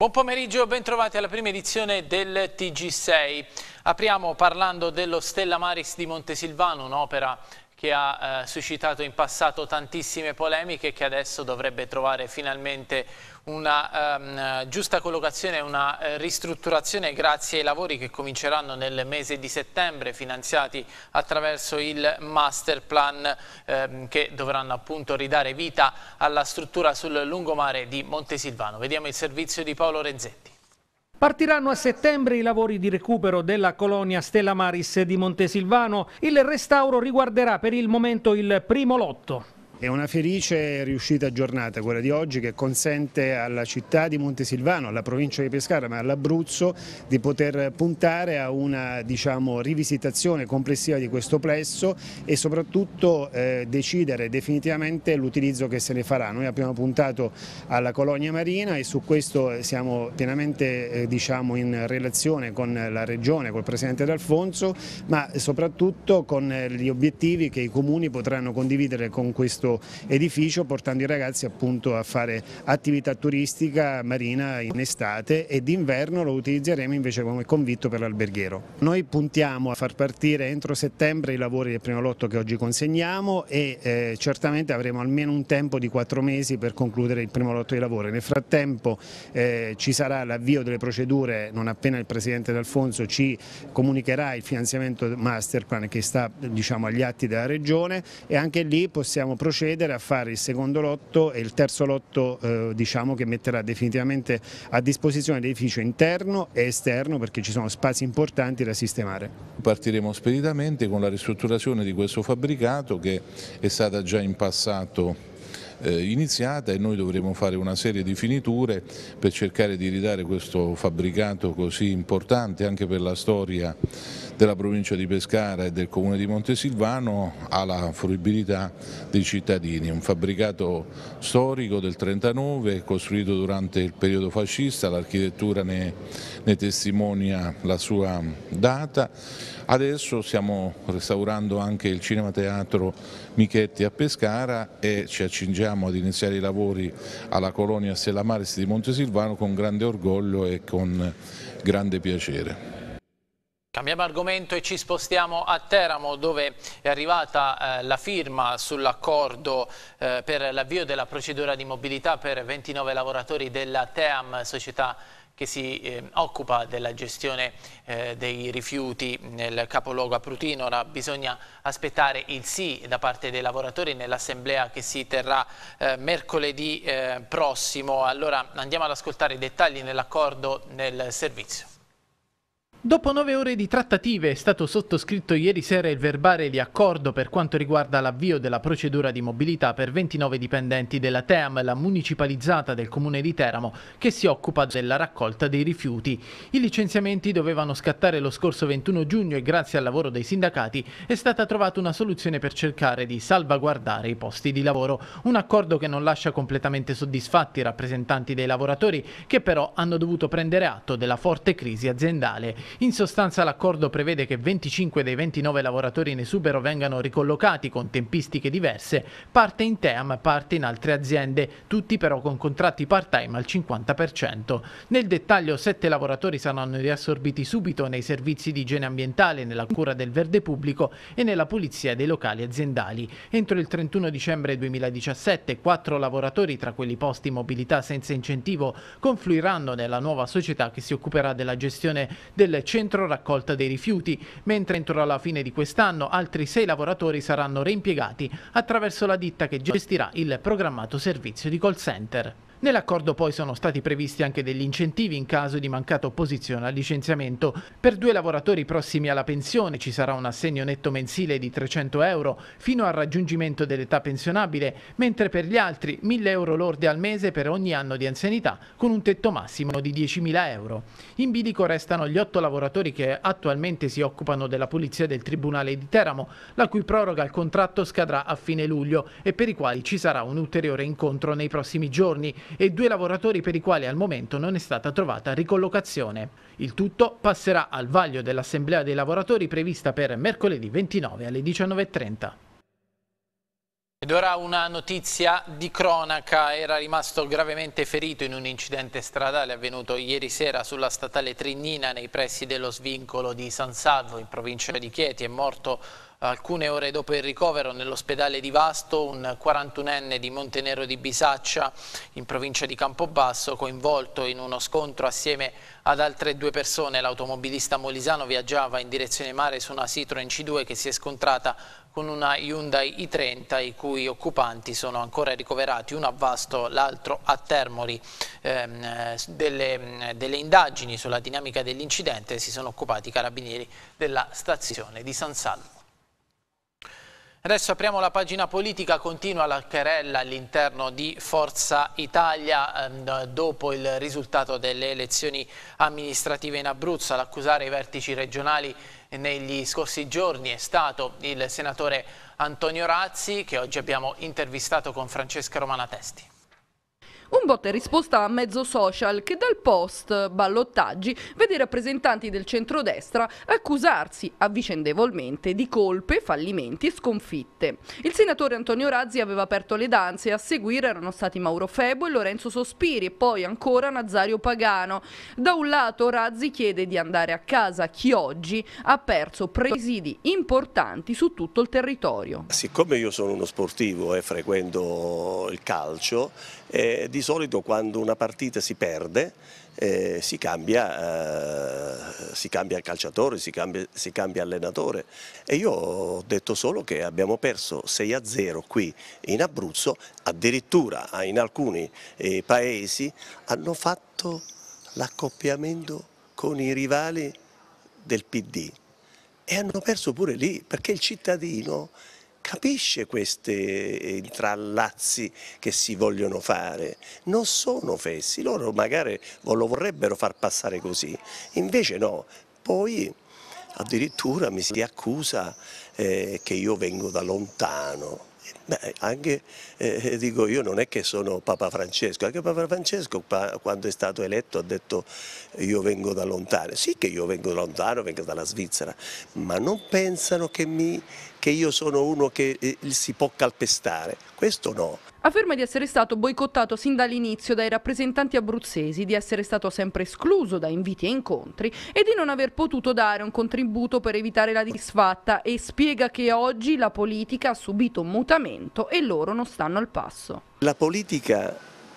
Buon pomeriggio, ben trovati alla prima edizione del TG6. Apriamo parlando dello Stella Maris di Montesilvano, un'opera che ha suscitato in passato tantissime polemiche e che adesso dovrebbe trovare finalmente una giusta collocazione, una ristrutturazione grazie ai lavori che cominceranno nel mese di settembre, finanziati attraverso il master plan che dovranno appunto ridare vita alla struttura sul lungomare di Montesilvano. Vediamo il servizio di Paolo Renzetti. Partiranno a settembre i lavori di recupero della colonia Stella Maris di Montesilvano. Il restauro riguarderà per il momento il primo lotto. È una felice riuscita giornata quella di oggi, che consente alla città di Montesilvano, alla provincia di Pescara ma all'Abruzzo di poter puntare a una rivisitazione complessiva di questo plesso e soprattutto decidere definitivamente l'utilizzo che se ne farà. Noi abbiamo puntato alla colonia marina e su questo siamo pienamente in relazione con la Regione, col Presidente D'Alfonso, ma soprattutto con gli obiettivi che i comuni potranno condividere con questo edificio, portando i ragazzi appunto a fare attività turistica marina in estate, e d'inverno lo utilizzeremo invece come convitto per l'alberghiero. Noi puntiamo a far partire entro settembre i lavori del primo lotto che oggi consegniamo e certamente avremo almeno un tempo di 4 mesi per concludere il primo lotto di lavori. Nel frattempo ci sarà l'avvio delle procedure non appena il Presidente D'Alfonso ci comunicherà il finanziamento master plan che sta agli atti della Regione, e anche lì possiamo procedere a fare il secondo lotto e il terzo lotto che metterà definitivamente a disposizione l'edificio interno e esterno, perché ci sono spazi importanti da sistemare. Partiremo speditamente con la ristrutturazione di questo fabbricato che è stata già in passato iniziata, e noi dovremo fare una serie di finiture per cercare di ridare questo fabbricato così importante anche per la storia della provincia di Pescara e del comune di Montesilvano alla fruibilità dei cittadini. Un fabbricato storico del 1939, costruito durante il periodo fascista, l'architettura ne testimonia la sua data. Adesso stiamo restaurando anche il Cinema Teatro Michetti a Pescara e ci accingiamo ad iniziare i lavori alla colonia Stella Maris di Montesilvano con grande orgoglio e con grande piacere. Cambiamo argomento e ci spostiamo a Teramo, dove è arrivata la firma sull'accordo per l'avvio della procedura di mobilità per 29 lavoratori della TEAM, società che si occupa della gestione dei rifiuti nel capoluogo aprutino. Ora bisogna aspettare il sì da parte dei lavoratori nell'assemblea che si terrà mercoledì prossimo. Allora andiamo ad ascoltare i dettagli nell'accordo nel servizio. Dopo 9 ore di trattative è stato sottoscritto ieri sera il verbale di accordo per quanto riguarda l'avvio della procedura di mobilità per 29 dipendenti della TEAM, la municipalizzata del comune di Teramo, che si occupa della raccolta dei rifiuti. I licenziamenti dovevano scattare lo scorso 21 giugno e grazie al lavoro dei sindacati è stata trovata una soluzione per cercare di salvaguardare i posti di lavoro. Un accordo che non lascia completamente soddisfatti i rappresentanti dei lavoratori, che però hanno dovuto prendere atto della forte crisi aziendale. In sostanza l'accordo prevede che 25 dei 29 lavoratori in esubero vengano ricollocati con tempistiche diverse, parte in TEAM, parte in altre aziende, tutti però con contratti part-time al 50%. Nel dettaglio 7 lavoratori saranno riassorbiti subito nei servizi di igiene ambientale, nella cura del verde pubblico e nella pulizia dei locali aziendali. Entro il 31 dicembre 2017 4 lavoratori, tra quelli posti in mobilità senza incentivo, confluiranno nella nuova società che si occuperà della gestione del centro raccolta dei rifiuti, mentre entro la fine di quest'anno altri 6 lavoratori saranno reimpiegati attraverso la ditta che gestirà il programmato servizio di call center. Nell'accordo poi sono stati previsti anche degli incentivi in caso di mancata opposizione al licenziamento. Per 2 lavoratori prossimi alla pensione ci sarà un assegno netto mensile di 300 euro fino al raggiungimento dell'età pensionabile, mentre per gli altri 1.000 euro lordi al mese per ogni anno di anzianità, con un tetto massimo di 10.000 euro. In bilico restano gli 8 lavoratori che attualmente si occupano della pulizia del Tribunale di Teramo, la cui proroga al contratto scadrà a fine luglio e per i quali ci sarà un ulteriore incontro nei prossimi giorni, e 2 lavoratori per i quali al momento non è stata trovata ricollocazione. Il tutto passerà al vaglio dell'assemblea dei lavoratori prevista per mercoledì 29 alle 19:30. Ed ora una notizia di cronaca: era rimasto gravemente ferito in un incidente stradale avvenuto ieri sera sulla statale Trignina nei pressi dello svincolo di San Salvo in provincia di Chieti. È morto alcune ore dopo il ricovero nell'ospedale di Vasto un 41enne di Montenero di Bisaccia in provincia di Campobasso, coinvolto in uno scontro assieme ad altre 2 persone. L'automobilista molisano viaggiava in direzione mare su una Citroen C2 che si è scontrata con una Hyundai i30, i cui occupanti sono ancora ricoverati, uno a Vasto, l'altro a Termoli. Delle indagini sulla dinamica dell'incidente si sono occupati i carabinieri della stazione di San Salvo. Adesso apriamo la pagina politica. Continua la querella all'interno di Forza Italia dopo il risultato delle elezioni amministrative in Abruzzo. Ad accusare i vertici regionali negli scorsi giorni è stato il senatore Antonio Razzi, che oggi abbiamo intervistato con Francesca Romana Testi. Un botta e risposta a mezzo social che dal post ballottaggi vede i rappresentanti del centrodestra accusarsi avvicendevolmente di colpe, fallimenti e sconfitte. Il senatore Antonio Razzi aveva aperto le danze e a seguire erano stati Mauro Febo e Lorenzo Sospiri e poi ancora Nazario Pagano. Da un lato Razzi chiede di andare a casa chi oggi ha perso presidi importanti su tutto il territorio. Siccome io sono uno sportivo e frequento il calcio, di solito quando una partita si perde si cambia calciatore, si cambia allenatore, e io ho detto solo che abbiamo perso 6-0 qui in Abruzzo. Addirittura in alcuni paesi hanno fatto l'accoppiamento con i rivali del PD e hanno perso pure lì, perché il cittadino capisce questi intrallazzi che si vogliono fare, non sono fessi, loro magari lo vorrebbero far passare così, invece no. Poi addirittura mi si accusa che io vengo da lontano. Beh, anche dico, io non è che sono Papa Francesco, anche Papa Francesco quando è stato eletto ha detto io vengo da lontano. Sì che io vengo da lontano, vengo dalla Svizzera, ma non pensano che io sono uno che si può calpestare, questo no. Afferma di essere stato boicottato sin dall'inizio dai rappresentanti abruzzesi, di essere stato sempre escluso da inviti e incontri e di non aver potuto dare un contributo per evitare la disfatta, e spiega che oggi la politica ha subito un mutamento e loro non stanno al passo. La politica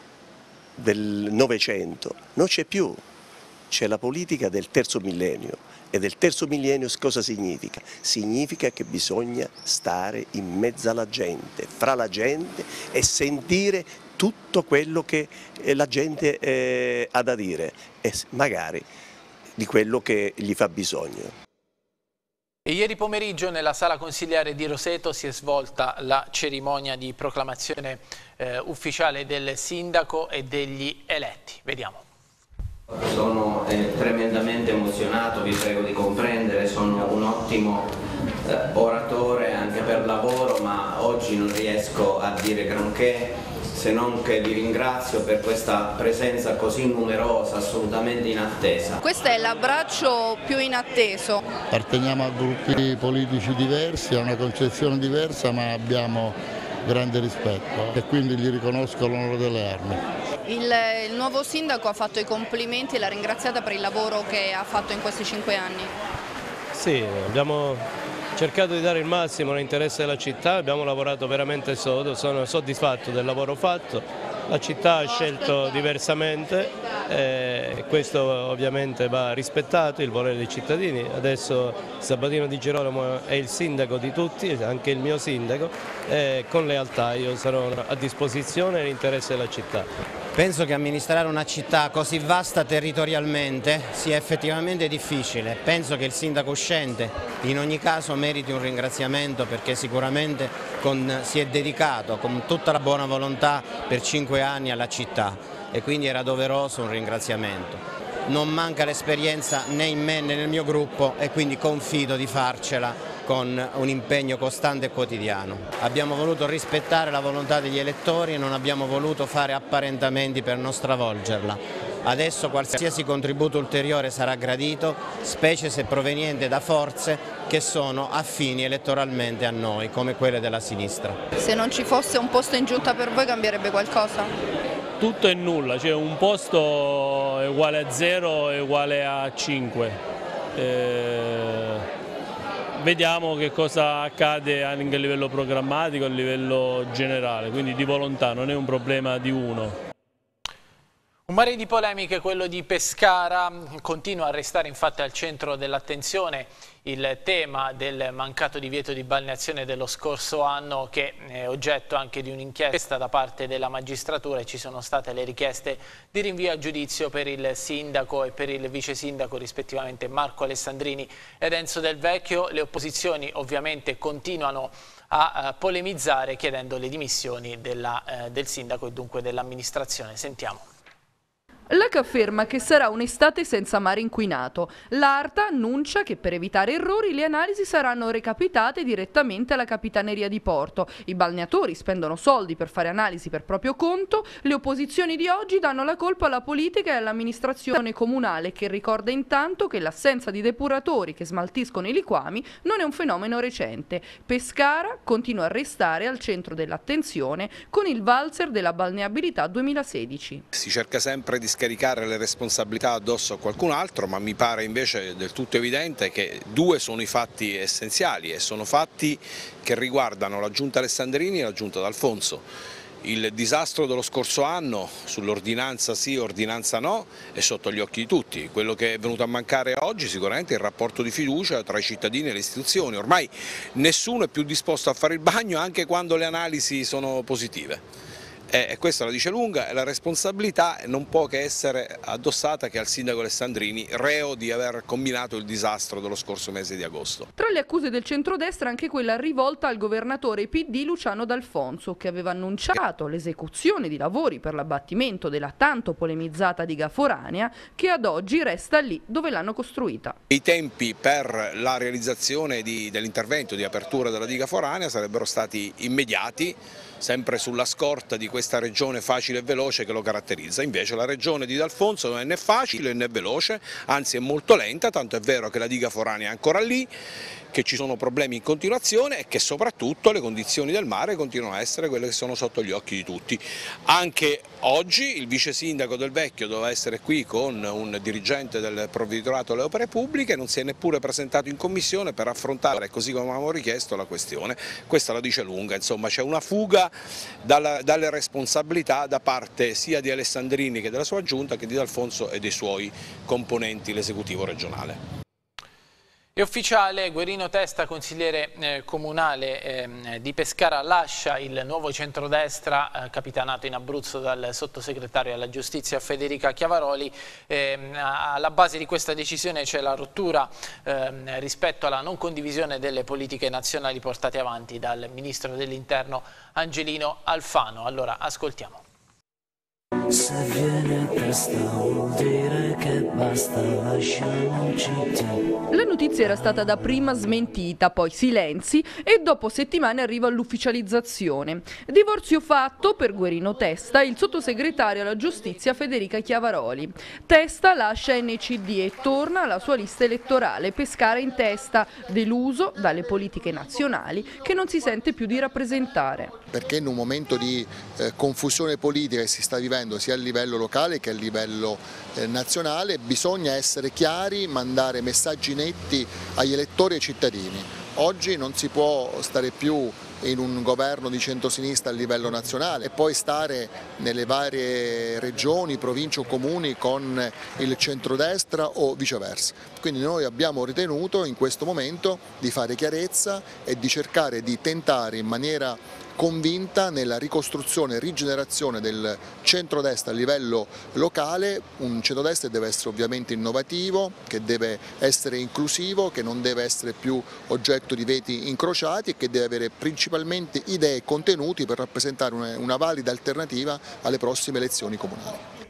del Novecento non c'è più, c'è la politica del terzo millennio. E del terzo millennio cosa significa? Significa che bisogna stare in mezzo alla gente, fra la gente, e sentire tutto quello che la gente ha da dire e magari di quello che gli fa bisogno. E ieri pomeriggio nella sala consiliare di Roseto si è svolta la cerimonia di proclamazione ufficiale del sindaco e degli eletti. Vediamo. Sono tremendamente emozionato, vi prego di comprendere, sono un ottimo oratore anche per lavoro, ma oggi non riesco a dire granché, se non che vi ringrazio per questa presenza così numerosa, assolutamente inattesa. Questo è l'abbraccio più inatteso. Apparteniamo a gruppi politici diversi, a una concezione diversa, ma abbiamo grande rispetto e quindi gli riconosco l'onore delle armi. Il nuovo sindaco ha fatto i complimenti e l'ha ringraziata per il lavoro che ha fatto in questi 5 anni. Sì, abbiamo cercato di dare il massimo nell'interesse della città, abbiamo lavorato veramente sodo, sono soddisfatto del lavoro fatto, la città ha scelto diversamente, questo ovviamente va rispettato, il volere dei cittadini. Adesso Sabatino Di Girolamo è il sindaco di tutti, anche il mio sindaco, e con lealtà io sarò a disposizione nell'interesse della città. Penso che amministrare una città così vasta territorialmente sia effettivamente difficile. Penso che il sindaco uscente in ogni caso meriti un ringraziamento, perché sicuramente si è dedicato con tutta la buona volontà per 5 anni alla città e quindi era doveroso un ringraziamento. Non manca l'esperienza né in me né nel mio gruppo e quindi confido di farcela con un impegno costante e quotidiano. Abbiamo voluto rispettare la volontà degli elettori e non abbiamo voluto fare apparentamenti per non stravolgerla. Adesso qualsiasi contributo ulteriore sarà gradito, specie se proveniente da forze che sono affini elettoralmente a noi, come quelle della sinistra. Se non ci fosse un posto in giunta per voi cambierebbe qualcosa? Tutto e nulla, cioè un posto è uguale a 0 è uguale a 5. Vediamo che cosa accade anche a livello programmatico, a livello generale, quindi di volontà, non è un problema di uno. Un mare di polemiche, quello di Pescara, continua a restare infatti al centro dell'attenzione il tema del mancato divieto di balneazione dello scorso anno, che è oggetto anche di un'inchiesta da parte della magistratura, e ci sono state le richieste di rinvio a giudizio per il sindaco e per il vice sindaco, rispettivamente Marco Alessandrini ed Enzo Del Vecchio. Le opposizioni ovviamente continuano a polemizzare chiedendo le dimissioni del sindaco e dunque dell'amministrazione. Sentiamo. L'ACA afferma che sarà un'estate senza mare inquinato. L'ARTA annuncia che per evitare errori le analisi saranno recapitate direttamente alla Capitaneria di Porto. I balneatori spendono soldi per fare analisi per proprio conto. Le opposizioni di oggi danno la colpa alla politica e all'amministrazione comunale, che ricorda intanto che l'assenza di depuratori che smaltiscono i liquami non è un fenomeno recente. Pescara continua a restare al centro dell'attenzione con il valzer della balneabilità 2016. Si cerca sempre di scaricare le responsabilità addosso a qualcun altro, ma mi pare invece del tutto evidente che due sono i fatti essenziali, e sono fatti che riguardano la Giunta Alessandrini e la Giunta D'Alfonso. Il disastro dello scorso anno sull'ordinanza sì, ordinanza no, è sotto gli occhi di tutti. Quello che è venuto a mancare oggi sicuramente è il rapporto di fiducia tra i cittadini e le istituzioni. Ormai nessuno è più disposto a fare il bagno anche quando le analisi sono positive. E questa la dice lunga, e la responsabilità non può che essere addossata che al sindaco Alessandrini, reo di aver combinato il disastro dello scorso mese di agosto. Tra le accuse del centrodestra anche quella rivolta al governatore PD Luciano D'Alfonso, che aveva annunciato l'esecuzione di lavori per l'abbattimento della tanto polemizzata diga foranea, che ad oggi resta lì dove l'hanno costruita. I tempi per la realizzazione dell'intervento di apertura della diga foranea sarebbero stati immediati, sempre sulla scorta di questa regione facile e veloce che lo caratterizza. Invece la regione di D'Alfonso non è né facile né veloce, anzi è molto lenta, tanto è vero che la diga foranea è ancora lì, che ci sono problemi in continuazione e che soprattutto le condizioni del mare continuano a essere quelle che sono sotto gli occhi di tutti. Anche oggi il vice sindaco Del Vecchio doveva essere qui con un dirigente del provveditorato alle opere pubbliche, non si è neppure presentato in commissione per affrontare, così come avevamo richiesto, la questione. Questa la dice lunga, insomma c'è una fuga dalle responsabilità da parte sia di Alessandrini che della sua giunta che di D'Alfonso e dei suoi componenti l'esecutivo regionale. È ufficiale, Guerino Testa, consigliere comunale di Pescara, lascia il nuovo centrodestra capitanato in Abruzzo dal sottosegretario alla giustizia Federica Chiavaroli. Alla base di questa decisione c'è la rottura rispetto alla non condivisione delle politiche nazionali portate avanti dal ministro dell'Interno Angelino Alfano. Allora, ascoltiamo. Se viene testa vuol dire che basta, lasciamoci. La notizia era stata dapprima smentita, poi silenzi e dopo settimane arriva l'ufficializzazione. Divorzio fatto per Guerino Testa, il sottosegretario alla giustizia Federica Chiavaroli. Testa lascia NCD e torna alla sua lista elettorale, Pescara in testa, deluso dalle politiche nazionali che non si sente più di rappresentare. Perché in un momento di confusione politica che si sta vivendo sia a livello locale che a livello nazionale, bisogna essere chiari, mandare messaggi netti agli elettori e ai cittadini. Oggi non si può stare più in un governo di centrosinistra a livello nazionale e poi stare nelle varie regioni, province o comuni con il centrodestra o viceversa. Quindi noi abbiamo ritenuto in questo momento di fare chiarezza e di cercare di tentare in maniera convinta nella ricostruzione e rigenerazione del centrodestra a livello locale, un centrodestra che deve essere ovviamente innovativo, che deve essere inclusivo, che non deve essere più oggetto di veti incrociati e che deve avere principalmente idee e contenuti per rappresentare una valida alternativa alle prossime elezioni comunali.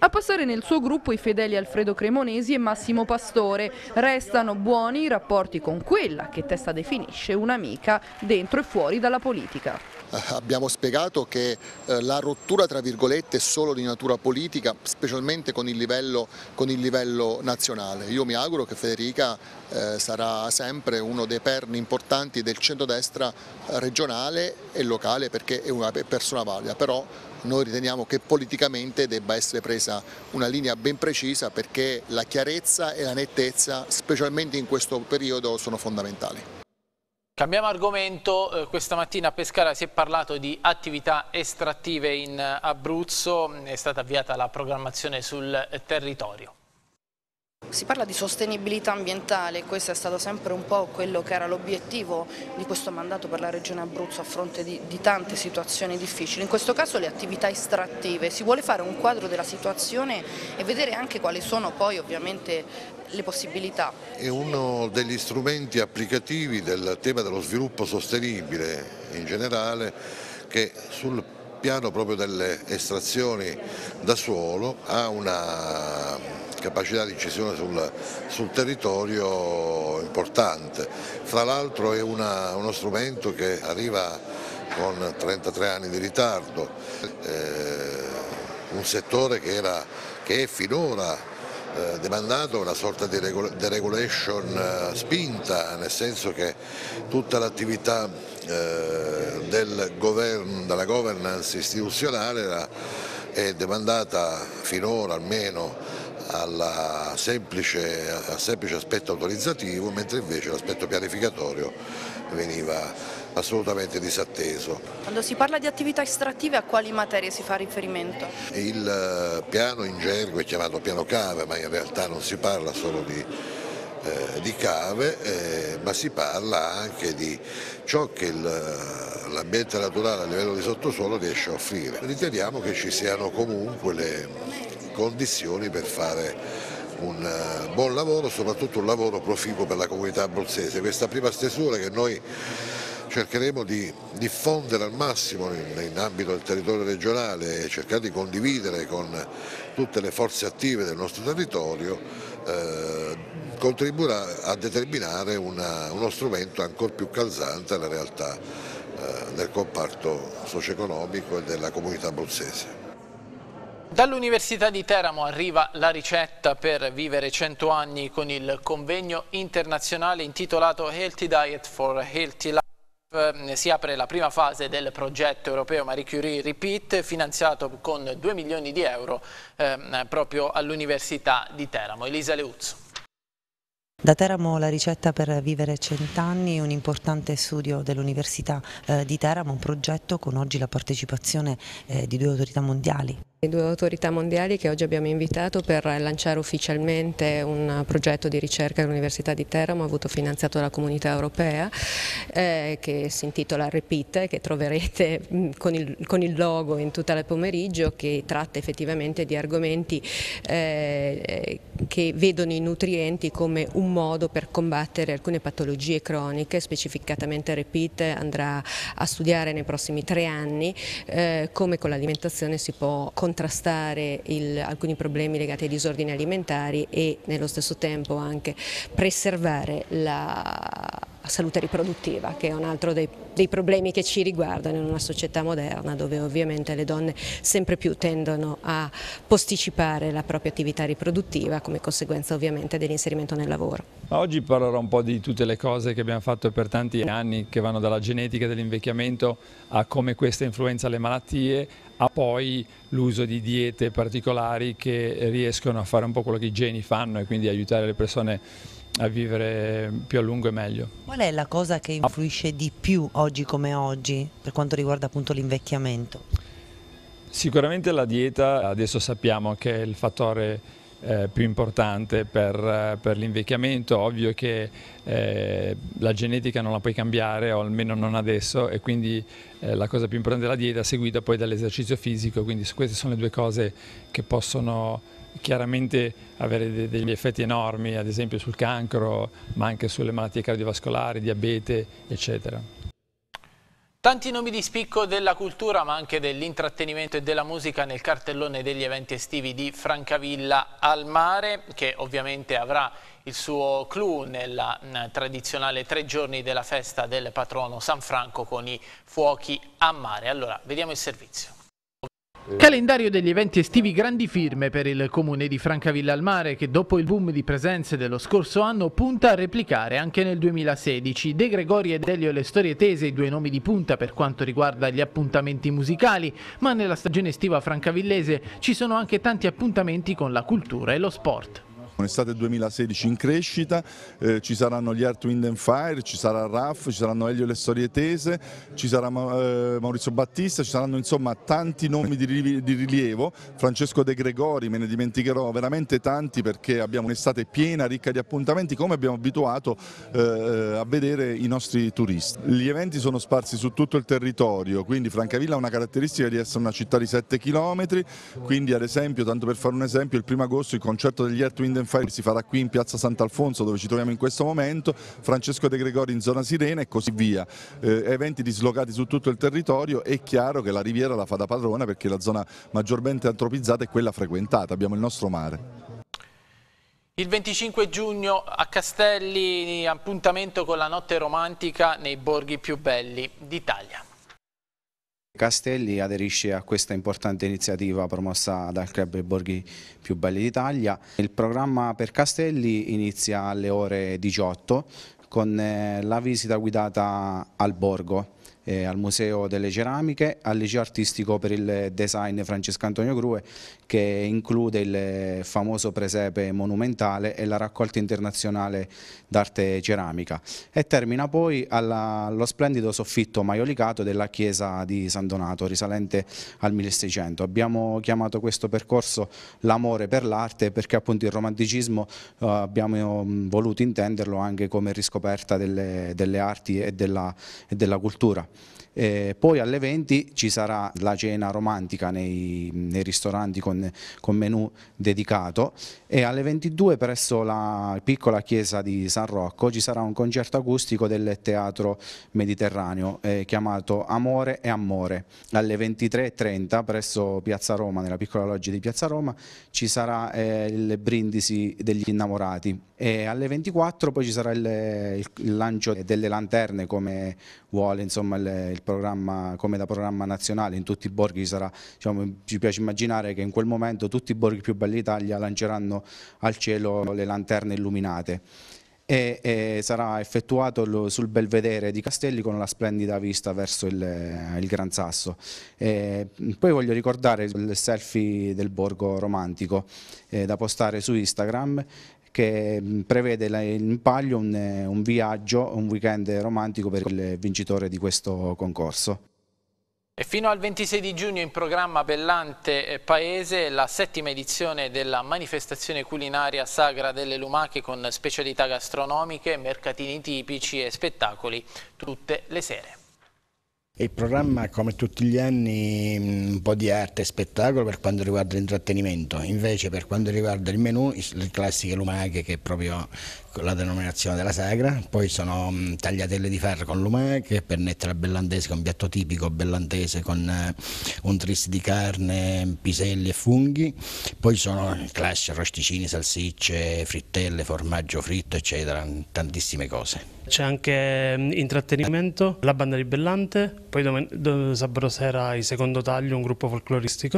A passare nel suo gruppo i fedeli Alfredo Cremonesi e Massimo Pastore. Restano buoni i rapporti con quella che Testa definisce un'amica dentro e fuori dalla politica. Abbiamo spiegato che la rottura tra virgolette è solo di natura politica, specialmente con il livello nazionale. Io mi auguro che Federica sarà sempre uno dei perni importanti del centrodestra regionale e locale, perché è una persona valida, però noi riteniamo che politicamente debba essere presa una linea ben precisa, perché la chiarezza e la nettezza, specialmente in questo periodo, sono fondamentali. Cambiamo argomento, questa mattina a Pescara si è parlato di attività estrattive in Abruzzo, è stata avviata la programmazione sul territorio. Si parla di sostenibilità ambientale, questo è stato sempre un po' quello che era l'obiettivo di questo mandato per la Regione Abruzzo a fronte di tante situazioni difficili. In questo caso le attività estrattive, si vuole fare un quadro della situazione e vedere anche quali sono poi ovviamente le possibilità. È uno degli strumenti applicativi del tema dello sviluppo sostenibile in generale, che sul piano proprio delle estrazioni da suolo ha una capacità di incisione sul territorio importante. Fra l'altro è uno strumento che arriva con 33 anni di ritardo, un settore che è finora demandato una sorta di deregulation spinta, nel senso che tutta l'attività della governance istituzionale è demandata finora almeno al semplice aspetto autorizzativo, mentre invece l'aspetto pianificatorio veniva assolutamente disatteso. Quando si parla di attività estrattive, a quali materie si fa riferimento? Il piano in gergo è chiamato piano cave, ma in realtà non si parla solo di cave, ma si parla anche di ciò che l'ambiente naturale a livello di sottosuolo riesce a offrire. Riteniamo che ci siano comunque le condizioni per fare un buon lavoro, soprattutto un lavoro proficuo per la comunità abruzzese. Questa prima stesura che noi cercheremo di diffondere al massimo in ambito del territorio regionale e cercare di condividere con tutte le forze attive del nostro territorio, contribuirà a determinare uno strumento ancora più calzante alla realtà del comparto socio-economico e della comunità abruzzese. Dall'Università di Teramo arriva la ricetta per vivere 100 anni con il convegno internazionale intitolato Healthy Diet for Healthy Life. Si apre la prima fase del progetto europeo Marie Curie Repeat, finanziato con 2 milioni di euro proprio all'Università di Teramo. Elisa Leuzzo. Da Teramo la ricetta per vivere 100 anni, un importante studio dell'Università di Teramo, un progetto con oggi la partecipazione di 2 autorità mondiali. 2 autorità mondiali che oggi abbiamo invitato per lanciare ufficialmente un progetto di ricerca all'Università di Teramo, avuto finanziato dalla Comunità Europea, che si intitola Repeat, che troverete con il logo in tutta il pomeriggio, che tratta effettivamente di argomenti che vedono i nutrienti come un modo per combattere alcune patologie croniche. Specificatamente Repeat andrà a studiare nei prossimi 3 anni come con l'alimentazione si può contrastare alcuni problemi legati ai disordini alimentari e nello stesso tempo anche preservare la salute riproduttiva, che è un altro dei problemi che ci riguardano in una società moderna, dove ovviamente le donne sempre più tendono a posticipare la propria attività riproduttiva come conseguenza ovviamente dell'inserimento nel lavoro. Oggi parlerò un po' di tutte le cose che abbiamo fatto per tanti anni, che vanno dalla genetica dell'invecchiamento a come questa influenza le malattie, a poi l'uso di diete particolari che riescono a fare un po' quello che i geni fanno e quindi aiutare le persone a vivere più a lungo e meglio. Qual è la cosa che influisce di più oggi come oggi per quanto riguarda appunto l'invecchiamento? Sicuramente la dieta, adesso sappiamo che è il fattore più importante per l'invecchiamento. Ovvio che la genetica non la puoi cambiare, o almeno non adesso, e quindi la cosa più importante della dieta, seguita poi dall'esercizio fisico, quindi queste sono le 2 cose che possono chiaramente avere degli effetti enormi, ad esempio sul cancro, ma anche sulle malattie cardiovascolari, diabete, eccetera. Tanti nomi di spicco della cultura ma anche dell'intrattenimento e della musica nel cartellone degli eventi estivi di Francavilla al Mare, che ovviamente avrà il suo clou nella tradizionale 3 giorni della festa del patrono San Franco con i fuochi a mare. Allora, vediamo il servizio. Calendario degli eventi estivi, grandi firme per il comune di Francavilla al Mare che dopo il boom di presenze dello scorso anno punta a replicare anche nel 2016. De Gregori ed Elio Le Storie Tese, i due nomi di punta per quanto riguarda gli appuntamenti musicali, ma nella stagione estiva francavillese ci sono anche tanti appuntamenti con la cultura e lo sport. Un'estate 2016 in crescita, ci saranno gli Earth, Wind and Fire, ci sarà RAF, ci saranno Elio Le Storie Tese, ci sarà Maurizio Battista, ci saranno insomma tanti nomi di rilievo, Francesco De Gregori, me ne dimenticherò veramente tanti perché abbiamo un'estate piena, ricca di appuntamenti come abbiamo abituato a vedere i nostri turisti. Gli eventi sono sparsi su tutto il territorio, quindi Francavilla ha una caratteristica di essere una città di 7 km, quindi ad esempio, tanto per fare un esempio, il 1° agosto il concerto degli Earth, Wind and Fire si farà qui in piazza Sant'Alfonso dove ci troviamo in questo momento, Francesco De Gregori in zona Sirena e così via. Eventi dislocati su tutto il territorio. È chiaro che la Riviera la fa da padrona perché la zona maggiormente antropizzata è quella frequentata, abbiamo il nostro mare. Il 25 giugno a Castelli, appuntamento con la notte romantica nei borghi più belli d'Italia. Castelli aderisce a questa importante iniziativa promossa dal Club dei Borghi Più Belli d'Italia. Il programma per Castelli inizia alle ore 18 con la visita guidata al borgo, al Museo delle Ceramiche, al Liceo Artistico per il Design Francesco Antonio Grue, che include il famoso presepe monumentale e la raccolta internazionale d'arte ceramica, e termina poi allo splendido soffitto maiolicato della chiesa di San Donato risalente al 1600. Abbiamo chiamato questo percorso l'amore per l'arte perché appunto il romanticismo abbiamo voluto intenderlo anche come riscoperta delle arti e della cultura. Poi alle 20 ci sarà la cena romantica nei ristoranti con menù dedicato, e alle 22 presso la piccola chiesa di San Rocco ci sarà un concerto acustico del Teatro Mediterraneo chiamato Amore e Amore. Alle 23:30 presso Piazza Roma, nella piccola loggia di Piazza Roma, ci sarà il brindisi degli innamorati, e alle 24 poi ci sarà il lancio delle lanterne come vuole insomma il programma, come da programma nazionale. In tutti i borghi ci sarà, diciamo, ci piace immaginare che in quel momento tutti i borghi più belli d'Italia lanceranno al cielo le lanterne illuminate, e sarà effettuato sul belvedere di Castelli con la splendida vista verso il Gran Sasso. Poi voglio ricordare il selfie del borgo romantico da postare su Instagram, che prevede in palio un viaggio, un weekend romantico per il vincitore di questo concorso. E fino al 26 di giugno in programma Bellante Paese, la 7ª edizione della manifestazione culinaria Sagra delle Lumache con specialità gastronomiche, mercatini tipici e spettacoli tutte le sere. Il programma, come tutti gli anni, un po' di arte e spettacolo per quanto riguarda l'intrattenimento, invece per quanto riguarda il menù, le classiche lumache, che è proprio la denominazione della sagra, poi sono tagliatelle di ferro con lumache, pennette alla bellantese, un piatto tipico bellantese con un tris di carne, piselli e funghi, poi sono classici arrosticini, salsicce, frittelle, formaggio fritto, eccetera, tantissime cose. C'è anche intrattenimento, la banda di Bellante, poi sabato sera il secondo taglio, un gruppo folcloristico,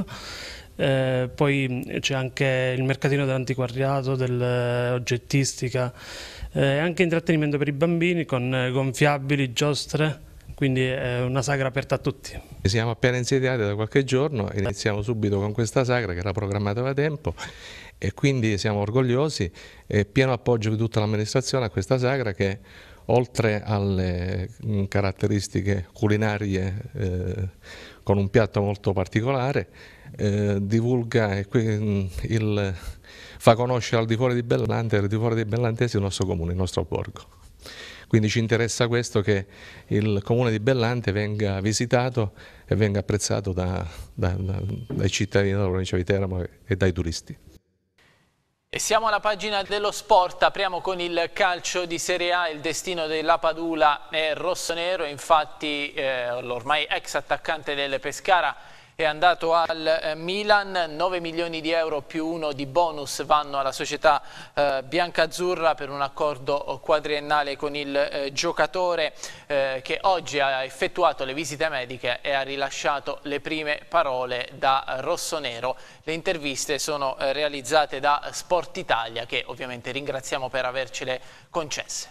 poi c'è anche il mercatino dell'antiquariato, dell'oggettistica, anche intrattenimento per i bambini con gonfiabili, giostre, quindi è una sagra aperta a tutti. Siamo appena insediati da qualche giorno, iniziamo subito con questa sagra che era programmata da tempo, e quindi siamo orgogliosi e pieno appoggio di tutta l'amministrazione a questa sagra che, oltre alle caratteristiche culinarie con un piatto molto particolare, divulga e fa conoscere al di fuori di Bellante e al di fuori dei bellantesi il nostro comune, il nostro borgo. Quindi ci interessa questo, che il comune di Bellante venga visitato e venga apprezzato dai cittadini della provincia di Teramo e dai turisti. E siamo alla pagina dello sport, apriamo con il calcio di Serie A. Il destino della Padula è rossonero, infatti l'ormai ex attaccante del Pescara è andato al Milan. 9 milioni di euro più 1 di bonus vanno alla società biancazzurra per un accordo quadriennale con il giocatore che oggi ha effettuato le visite mediche e ha rilasciato le prime parole da rossonero. Le interviste sono realizzate da Sport Italia, che ovviamente ringraziamo per avercele concesse.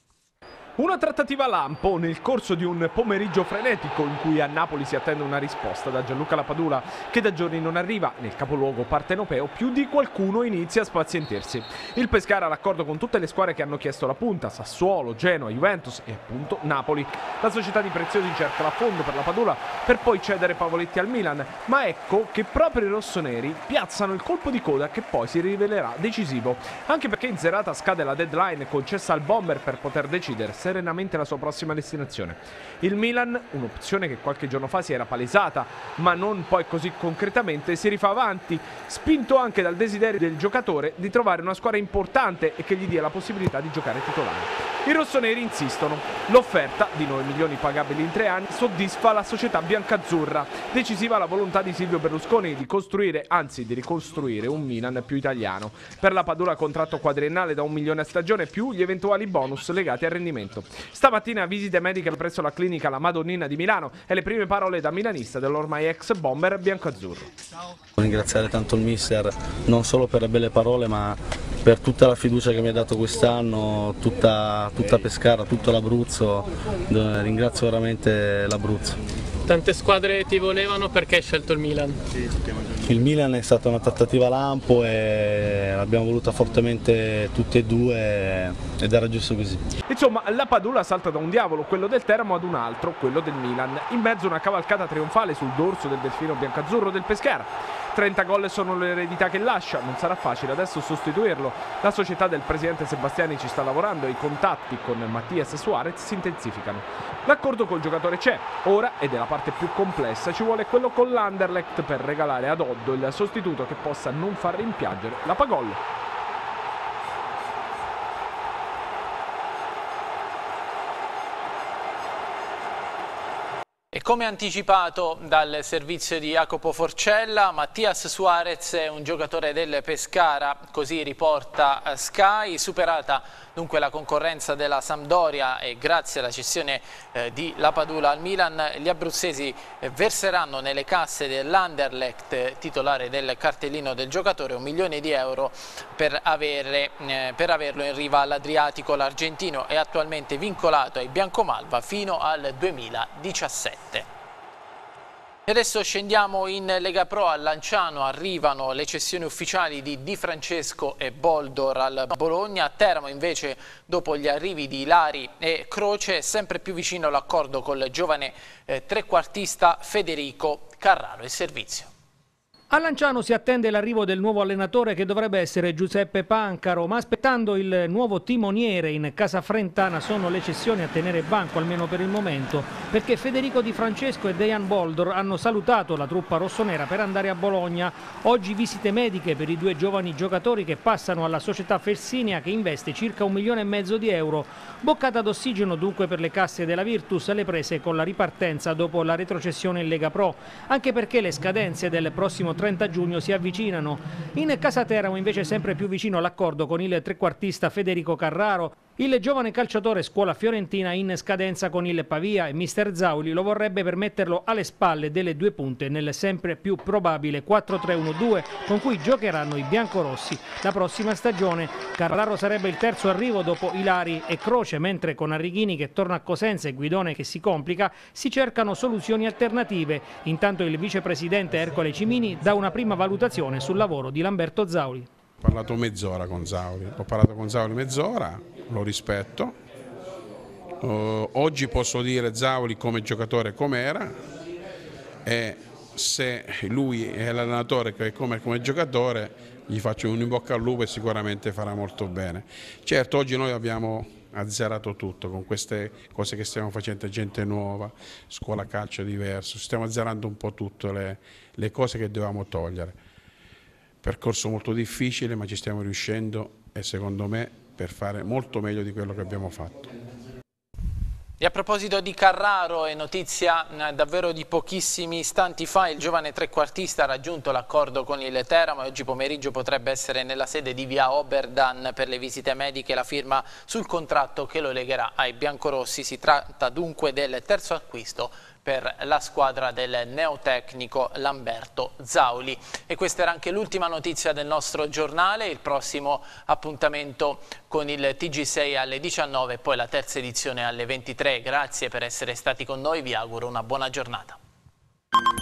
Una trattativa lampo nel corso di un pomeriggio frenetico in cui a Napoli si attende una risposta da Gianluca Lapadula, che da giorni non arriva. Nel capoluogo partenopeo più di qualcuno inizia a spazientirsi. Il Pescara ha l'accordo con tutte le squadre che hanno chiesto la punta: Sassuolo, Genoa, Juventus e appunto Napoli. La società di Preziosi cerca l'affondo per Lapadula per poi cedere Pavoletti al Milan, ma ecco che proprio i rossoneri piazzano il colpo di coda che poi si rivelerà decisivo, anche perché in serata scade la deadline concessa al Bomber per poter decidere serenamente la sua prossima destinazione. Il Milan, un'opzione che qualche giorno fa si era palesata, ma non poi così concretamente, si rifà avanti, spinto anche dal desiderio del giocatore di trovare una squadra importante e che gli dia la possibilità di giocare titolare. I rossoneri insistono. L'offerta di 9 milioni pagabili in 3 anni soddisfa la società biancazzurra. Decisiva la volontà di Silvio Berlusconi di costruire, anzi di ricostruire, un Milan più italiano. Per la Padula contratto quadriennale da 1 milione a stagione più gli eventuali bonus legati al rendimento. Stamattina visite mediche presso la clinica La Madonnina di Milano e le prime parole da milanista dell'ormai ex bomber biancazzurro. Ringraziare tanto il mister non solo per le belle parole, ma per tutta la fiducia che mi ha dato quest'anno, tutta Pescara, tutto l'Abruzzo. Ringrazio veramente l'Abruzzo. Tante squadre ti volevano, perché hai scelto il Milan? Il Milan è stata una trattativa lampo e l'abbiamo voluta fortemente tutte e due ed era giusto così. Insomma, la Padula salta da un diavolo, quello del Teramo, ad un altro, quello del Milan. In mezzo una cavalcata trionfale sul dorso del delfino biancazzurro del Pescara. 30 gol sono l'eredità che lascia, non sarà facile adesso sostituirlo. La società del presidente Sebastiani ci sta lavorando e i contatti con Mattias Suarez si intensificano. L'accordo col giocatore c'è, ora, ed è la parte più complessa, ci vuole quello con l'Anderlecht per regalare ad Oddo il sostituto che possa non far rimpiangere la Pagol. E come anticipato dal servizio di Jacopo Forcella, Mattias Suarez è un giocatore del Pescara, così riporta Sky. Superata dunque la concorrenza della Sampdoria e grazie alla cessione di Lapadula al Milan, gli abruzzesi verseranno nelle casse dell'Anderlecht, titolare del cartellino del giocatore, 1 milione di euro per averlo in riva all'Adriatico. L'argentino è attualmente vincolato ai biancomalva fino al 2017. E adesso scendiamo in Lega Pro. A Lanciano arrivano le cessioni ufficiali di Di Francesco e Boldor al Bologna. A Teramo invece, dopo gli arrivi di Ilari e Croce, è sempre più vicino l'accordo col giovane trequartista Federico Carraro. Il servizio. A Lanciano si attende l'arrivo del nuovo allenatore, che dovrebbe essere Giuseppe Pancaro, ma aspettando il nuovo timoniere in casa frentana sono le cessioni a tenere banco, almeno per il momento, perché Federico Di Francesco e Dejan Boldor hanno salutato la truppa rossonera per andare a Bologna. Oggi visite mediche per i due giovani giocatori che passano alla società Felsinia, che investe circa 1,5 milioni di euro. Boccata d'ossigeno dunque per le casse della Virtus alle prese con la ripartenza dopo la retrocessione in Lega Pro, anche perché le scadenze del prossimo 30 giugno si avvicinano. In casa Teramo invece sempre più vicino all'accordo con il trequartista Federico Carraro. Il giovane calciatore scuola fiorentina in scadenza con il Pavia e mister Zauli lo vorrebbe per metterlo alle spalle delle due punte nel sempre più probabile 4-3-1-2 con cui giocheranno i biancorossi la prossima stagione. Carraro sarebbe il terzo arrivo dopo Ilari e Croce, mentre con Arrighini che torna a Cosenza e Guidone che si complica si cercano soluzioni alternative. Intanto il vicepresidente Ercole Cimini dà una prima valutazione sul lavoro di Lamberto Zauli. Ho parlato mezz'ora con Zauli, mezz'ora, lo rispetto. Oggi posso dire Zauli come giocatore com'era, e se lui è l'allenatore che è come giocatore gli faccio un in bocca al lupo e sicuramente farà molto bene. Certo, oggi noi abbiamo azzerato tutto con queste cose che stiamo facendo, gente nuova, scuola calcio diverso, stiamo azzerando un po' tutte le cose che dovevamo togliere. percorso molto difficile, ma ci stiamo riuscendo e secondo me per fare molto meglio di quello che abbiamo fatto. E a proposito di Carraro, è notizia davvero di pochissimi istanti fa, il giovane trequartista ha raggiunto l'accordo con il Teramo e oggi pomeriggio potrebbe essere nella sede di via Oberdan per le visite mediche e la firma sul contratto che lo legherà ai biancorossi. Si tratta dunque del terzo acquisto per la squadra del neotecnico Lamberto Zauli. E questa era anche l'ultima notizia del nostro giornale. Il prossimo appuntamento con il TG6 alle 19 e poi la terza edizione alle 23. Grazie per essere stati con noi, vi auguro una buona giornata.